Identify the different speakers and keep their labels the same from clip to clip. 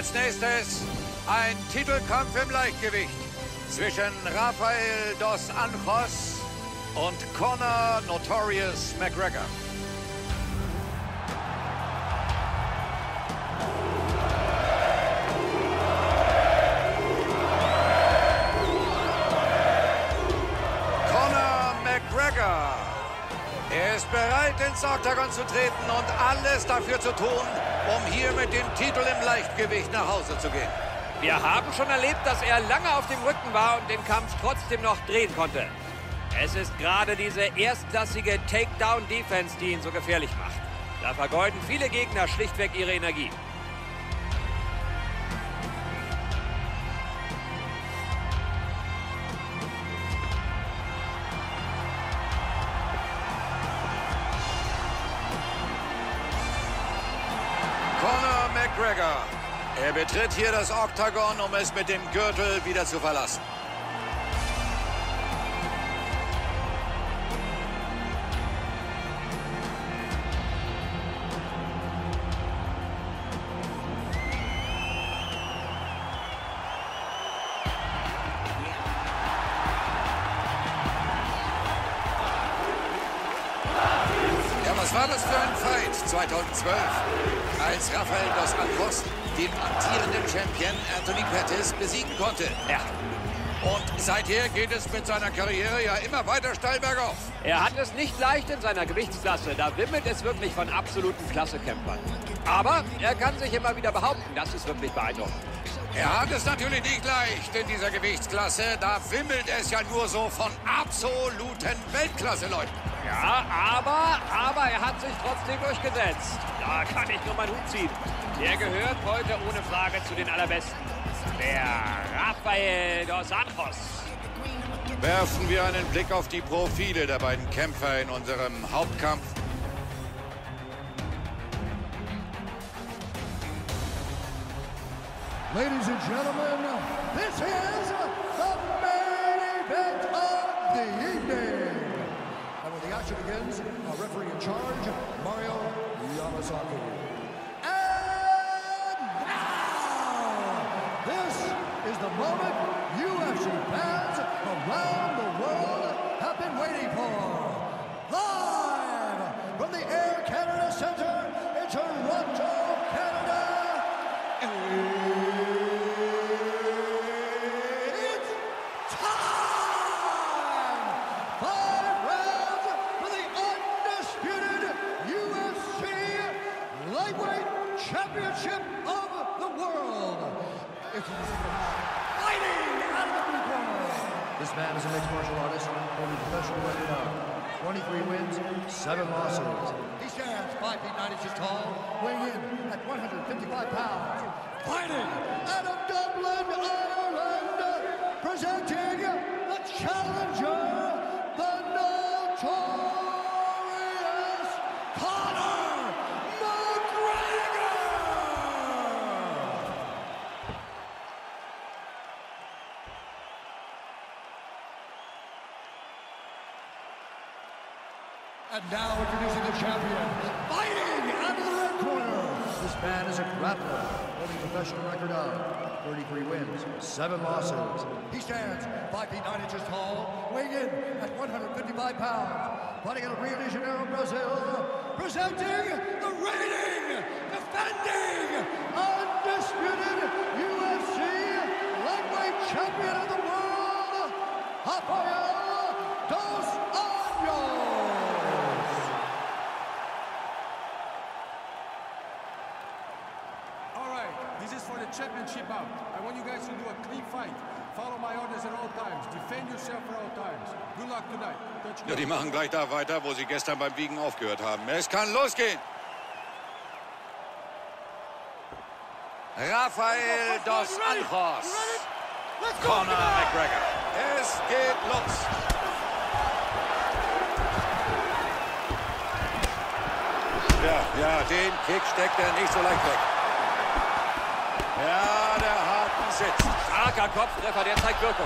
Speaker 1: Als nächstes ein Titelkampf im Leichtgewicht zwischen Rafael dos Anjos und Conor Notorious McGregor. Conor McGregor. Er ist bereit, ins Oktagon zu treten und alles dafür zu tun, um hier mit dem Titel im Leichtgewicht nach Hause zu gehen.
Speaker 2: Wir haben schon erlebt, dass er lange auf dem Rücken war und den Kampf trotzdem noch drehen konnte. Es ist gerade diese erstklassige Takedown-Defense, die ihn so gefährlich macht. Da vergeuden viele Gegner schlichtweg ihre Energie.
Speaker 1: Conor McGregor. Er betritt hier das Oktagon, um es mit dem Gürtel wieder zu verlassen. Ja, was war das für ein Fight 2012, als Rafael dos Anjos den amtierenden Champion Anthony Pettis besiegen konnte?
Speaker 2: Ja.
Speaker 1: Und seither geht es mit seiner Karriere ja immer weiter steil bergauf.
Speaker 2: Er hat es nicht leicht in seiner Gewichtsklasse. Da wimmelt es wirklich von absoluten Klassekämpfern. Aber er kann sich immer wieder behaupten. Das ist wirklich beeindruckend.
Speaker 1: Er hat es natürlich nicht leicht in dieser Gewichtsklasse. Da wimmelt es ja nur so von absoluten Weltklasse-Leuten.
Speaker 2: Ja, aber er hat sich trotzdem durchgesetzt. Da kann ich nur meinen Hut ziehen. Der gehört heute ohne Frage zu den Allerbesten. Der Rafael dos Anjos.
Speaker 1: Werfen wir einen Blick auf die Profile der beiden Kämpfer in unserem Hauptkampf.
Speaker 3: Ladies and gentlemen, this is the main event of the evening. And when the action begins, our referee in charge, Mario Yamasaki. And now, this is the moment UFC fans around the world have been waiting for. Live from the Air Canada Centre in Toronto, Canada. It's time! 5 rounds for the undisputed UFC Lightweight Championship of the World. It's fighting out of the blue corner. This man is a mixed martial artist holding a professional record of 23 wins, 7 losses. He stands 5 feet 9 inches tall, weighing in at 155 pounds. Fighting out of Dublin, Ireland, presenting the challenger, the notorious Conor McGregor! And now introducing the champion, fighting out of the red corner. This man is a grappler, holding a professional record of 33 wins, 7 losses. He stands 5 feet 9 inches tall, weighing in at 155 pounds. Fighting out of Rio de Janeiro, Brazil, presenting the reigning, defending, undisputed UFC lightweight champion of the world, Rafael dos Anjos.
Speaker 4: This is for the championship bout. I want you guys to do a clean fight. Follow my orders at all times. Defend yourself at all times. Good luck tonight.
Speaker 1: Ja, die machen gleich da weiter, wo sie gestern beim Wiegen aufgehört haben. Es kann losgehen. Rafael dos Anjos. Conor McGregor. Es geht los. Ja, den Kick steckt er nicht so leicht weg. Ja, der Haken sitzt.
Speaker 2: Starker Kopftreffer, der zeigt Wirkung.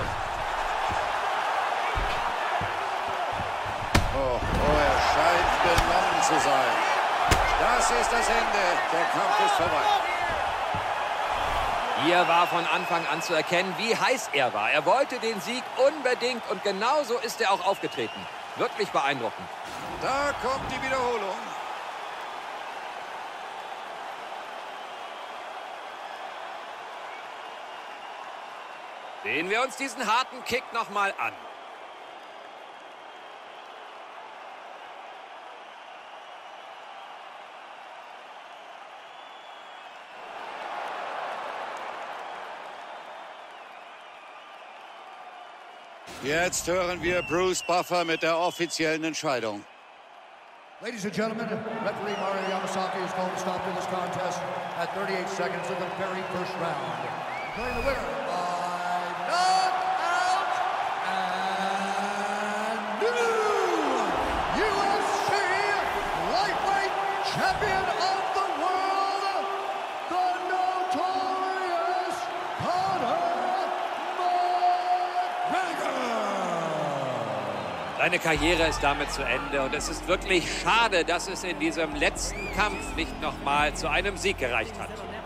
Speaker 1: Oh, er scheint benommen zu sein. Das ist das Ende. Der Kampf ist vorbei.
Speaker 2: Hier war von Anfang an zu erkennen, wie heiß er war. Er wollte den Sieg unbedingt und genauso ist er auch aufgetreten. Wirklich beeindruckend.
Speaker 1: Da kommt die Wiederholung.
Speaker 2: Sehen wir uns diesen harten Kick nochmal an.
Speaker 1: Jetzt hören wir Bruce Buffer mit der offiziellen Entscheidung.
Speaker 3: Ladies and gentlemen, referee Mario Yamasaki has called a stop to this contest at 38 seconds of the very first round. Declaring the winner by knockout and new UFC lightweight champion of the world, the notorious Conor McGregor.
Speaker 2: Seine Karriere ist damit zu Ende und es ist wirklich schade, dass es in diesem letzten Kampf nicht nochmal zu einem Sieg gereicht hat.